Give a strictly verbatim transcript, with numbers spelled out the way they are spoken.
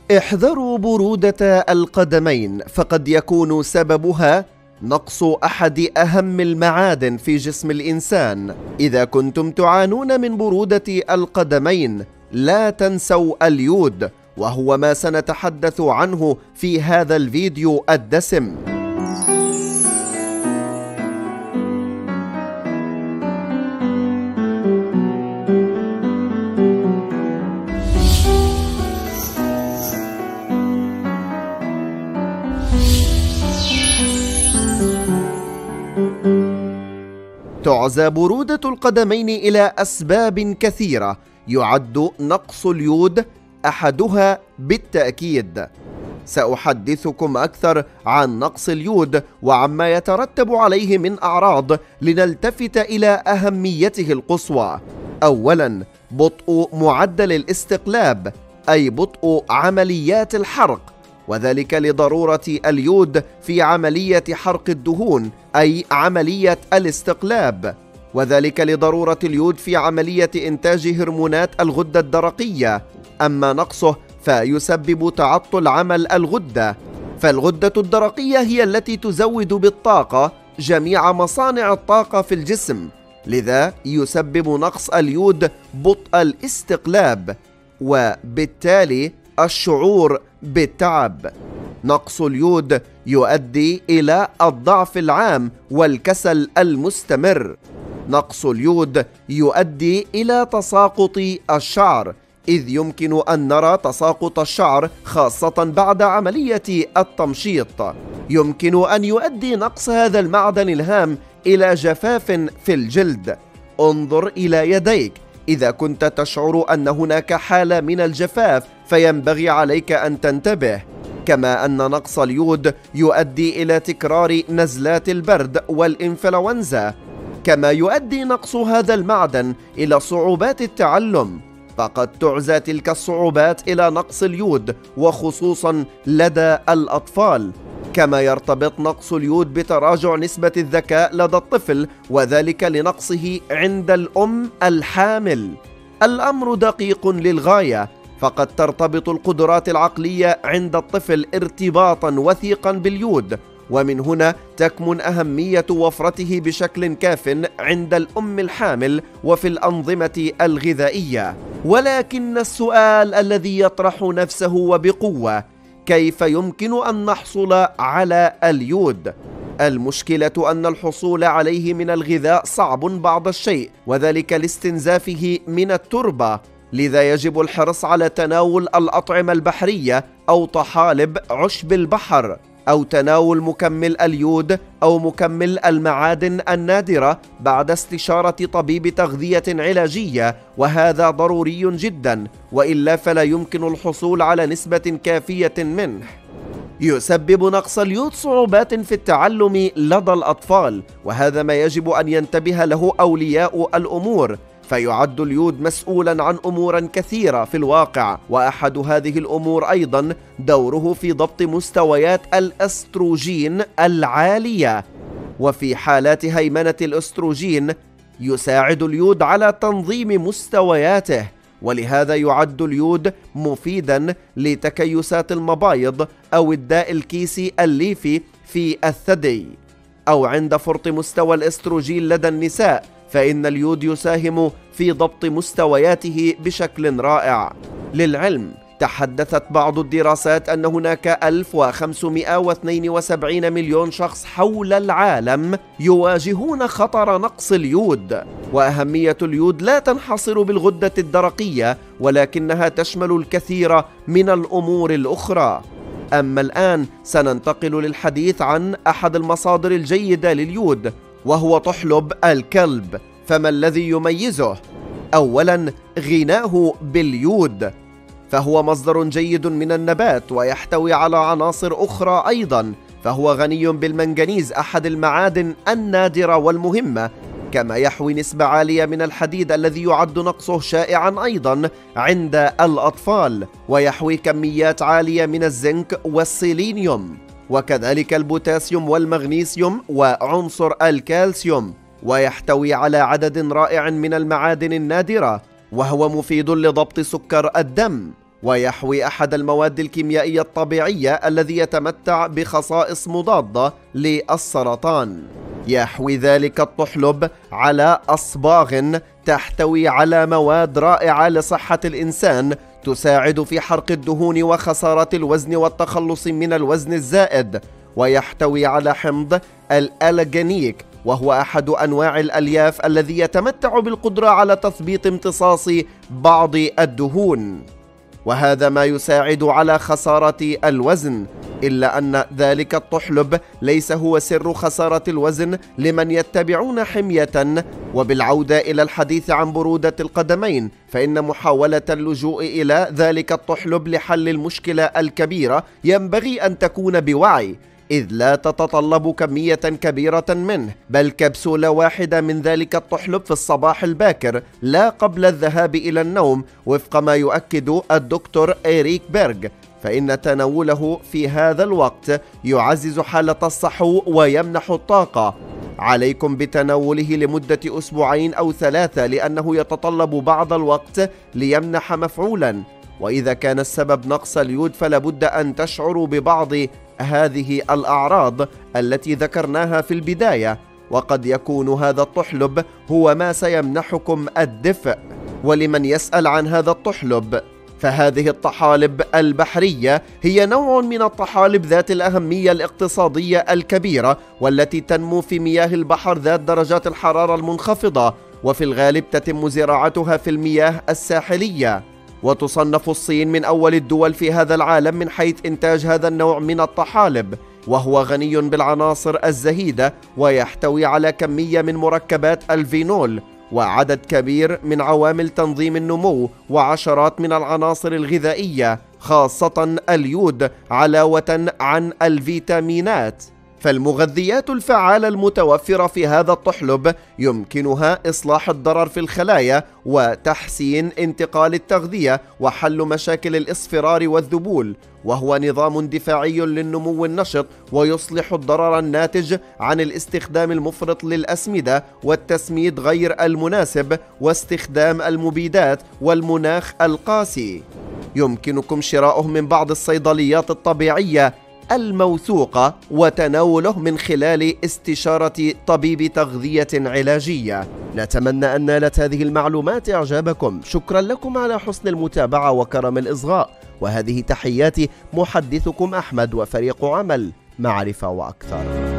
احذروا برودة القدمين، فقد يكون سببها نقص أحد أهم المعادن في جسم الإنسان. إذا كنتم تعانون من برودة القدمين لا تنسوا اليود، وهو ما سنتحدث عنه في هذا الفيديو الدسم. تعزى برودة القدمين إلى أسباب كثيرة، يعد نقص اليود أحدها بالتأكيد. سأحدثكم أكثر عن نقص اليود وعما يترتب عليه من أعراض لنلتفت إلى أهميته القصوى. أولاً، بطء معدل الاستقلاب، أي بطء عمليات الحرق، وذلك لضرورة اليود في عملية حرق الدهون، أي عملية الاستقلاب، وذلك لضرورة اليود في عملية إنتاج هرمونات الغدة الدرقية. أما نقصه فيسبب تعطل عمل الغدة، فالغدة الدرقية هي التي تزود بالطاقة جميع مصانع الطاقة في الجسم، لذا يسبب نقص اليود بطء الاستقلاب وبالتالي الشعور بالتعب. نقص اليود يؤدي إلى الضعف العام والكسل المستمر. نقص اليود يؤدي إلى تساقط الشعر، إذ يمكن أن نرى تساقط الشعر خاصة بعد عملية التمشيط. يمكن أن يؤدي نقص هذا المعدن الهام إلى جفاف في الجلد. انظر إلى يديك، إذا كنت تشعر أن هناك حالة من الجفاف فينبغي عليك أن تنتبه. كما أن نقص اليود يؤدي إلى تكرار نزلات البرد والإنفلونزا. كما يؤدي نقص هذا المعدن إلى صعوبات التعلم، فقد تعزى تلك الصعوبات إلى نقص اليود وخصوصا لدى الأطفال. كما يرتبط نقص اليود بتراجع نسبة الذكاء لدى الطفل، وذلك لنقصه عند الأم الحامل. الأمر دقيق للغاية، فقد ترتبط القدرات العقلية عند الطفل ارتباطا وثيقا باليود، ومن هنا تكمن أهمية وفرته بشكل كاف عند الأم الحامل وفي الأنظمة الغذائية. ولكن السؤال الذي يطرح نفسه وبقوة: كيف يمكن أن نحصل على اليود؟ المشكلة أن الحصول عليه من الغذاء صعب بعض الشيء، وذلك لاستنزافه من التربة، لذا يجب الحرص على تناول الأطعمة البحرية أو طحالب عشب البحر، أو تناول مكمل اليود أو مكمل المعادن النادرة بعد استشارة طبيب تغذية علاجية، وهذا ضروري جدا، وإلا فلا يمكن الحصول على نسبة كافية منه. يسبب نقص اليود صعوبات في التعلم لدى الأطفال، وهذا ما يجب أن ينتبه له أولياء الأمور، فيعد اليود مسؤولا عن أمور كثيرة في الواقع، وأحد هذه الأمور أيضا دوره في ضبط مستويات الأستروجين العالية. وفي حالات هيمنة الأستروجين يساعد اليود على تنظيم مستوياته، ولهذا يعد اليود مفيدا لتكيسات المبايض أو الداء الكيسي الليفي في الثدي، أو عند فرط مستوى الأستروجين لدى النساء، فإن اليود يساهم في ضبط مستوياته بشكل رائع. للعلم، تحدثت بعض الدراسات أن هناك ألف وخمسمائة واثنين وسبعين مليون شخص حول العالم يواجهون خطر نقص اليود. وأهمية اليود لا تنحصر بالغدة الدرقية، ولكنها تشمل الكثير من الأمور الأخرى. أما الآن سننتقل للحديث عن أحد المصادر الجيدة لليود، وهو طحلب الكلب. فما الذي يميزه؟ أولا، غناه باليود، فهو مصدر جيد من النبات ويحتوي على عناصر أخرى أيضا، فهو غني بالمنغنيز أحد المعادن النادرة والمهمة، كما يحوي نسبة عالية من الحديد الذي يعد نقصه شائعا أيضا عند الأطفال، ويحوي كميات عالية من الزنك والسيلينيوم، وكذلك البوتاسيوم والمغنيسيوم وعنصر الكالسيوم، ويحتوي على عدد رائع من المعادن النادرة، وهو مفيد لضبط سكر الدم. ويحوي أحد المواد الكيميائية الطبيعية الذي يتمتع بخصائص مضادة للسرطان. يحوي ذلك الطحلب على أصباغ تحتوي على مواد رائعة لصحة الإنسان، تساعد في حرق الدهون وخسارة الوزن والتخلص من الوزن الزائد. ويحتوي على حمض الألجانيك، وهو أحد أنواع الألياف الذي يتمتع بالقدرة على تثبيط امتصاص بعض الدهون، وهذا ما يساعد على خسارة الوزن. إلا أن ذلك الطحلب ليس هو سر خسارة الوزن لمن يتبعون حمية. وبالعودة إلى الحديث عن برودة القدمين، فإن محاولة اللجوء إلى ذلك الطحلب لحل المشكلة الكبيرة ينبغي أن تكون بوعي، إذ لا تتطلب كمية كبيرة منه، بل كبسولة واحدة من ذلك الطحلب في الصباح الباكر لا قبل الذهاب إلى النوم، وفق ما يؤكد الدكتور إيريك بيرغ، فإن تناوله في هذا الوقت يعزز حالة الصحو ويمنح الطاقة. عليكم بتناوله لمدة أسبوعين أو ثلاثة، لأنه يتطلب بعض الوقت ليمنح مفعولا. وإذا كان السبب نقص اليود فلا بد أن تشعروا ببعض هذه الأعراض التي ذكرناها في البداية، وقد يكون هذا الطحلب هو ما سيمنحكم الدفء. ولمن يسأل عن هذا الطحلب، فهذه الطحالب البحرية هي نوع من الطحالب ذات الأهمية الاقتصادية الكبيرة، والتي تنمو في مياه البحر ذات درجات الحرارة المنخفضة، وفي الغالب تتم زراعتها في المياه الساحلية. وتصنف الصين من أول الدول في هذا العالم من حيث إنتاج هذا النوع من الطحالب، وهو غني بالعناصر الزهيدة، ويحتوي على كمية من مركبات الفينول وعدد كبير من عوامل تنظيم النمو وعشرات من العناصر الغذائية، خاصة اليود، علاوة عن الفيتامينات. فالمغذيات الفعالة المتوفرة في هذا الطحلب يمكنها إصلاح الضرر في الخلايا وتحسين انتقال التغذية وحل مشاكل الإصفرار والذبول، وهو نظام دفاعي للنمو النشط، ويصلح الضرر الناتج عن الاستخدام المفرط للأسمدة والتسميد غير المناسب واستخدام المبيدات والمناخ القاسي. يمكنكم شراؤه من بعض الصيدليات الطبيعية الموثوقة وتناوله من خلال استشارة طبيب تغذية علاجية. نتمنى أن نالت هذه المعلومات إعجابكم. شكرا لكم على حسن المتابعة وكرم الإصغاء، وهذه تحياتي محدثكم أحمد وفريق عمل معرفة وأكثر.